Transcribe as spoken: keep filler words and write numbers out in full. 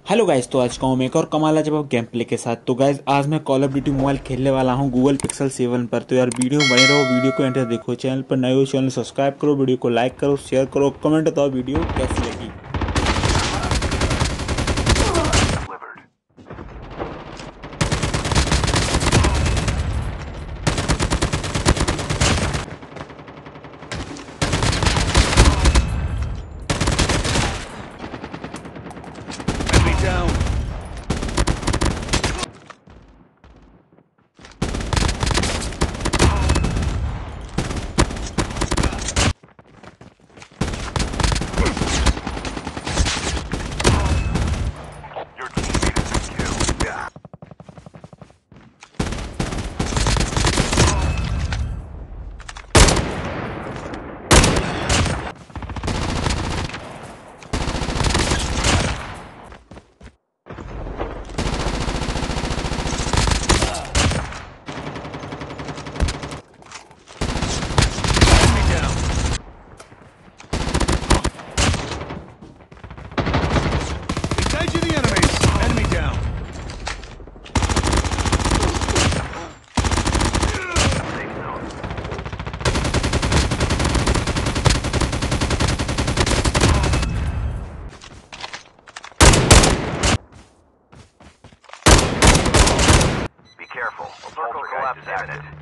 Hello guys, तो आज का हूँ मैं एक और कमाल जवाब गेम प्ले के साथ। तो गाइस आज मैं कॉल ऑफ ड्यूटी मोबाइल खेलने वाला हूँ गूगल पिक्सल सेवन पर। तो यार वीडियो में बने रहो, वीडियो को एंटर देखो। चैनल पर नए हो चैनल सब्सक्राइब करो, वीडियो को लाइक करो, शेयर करो, कमेंट बताओ वीडियो कैसी लगी। Careful. The circle collapsed in it.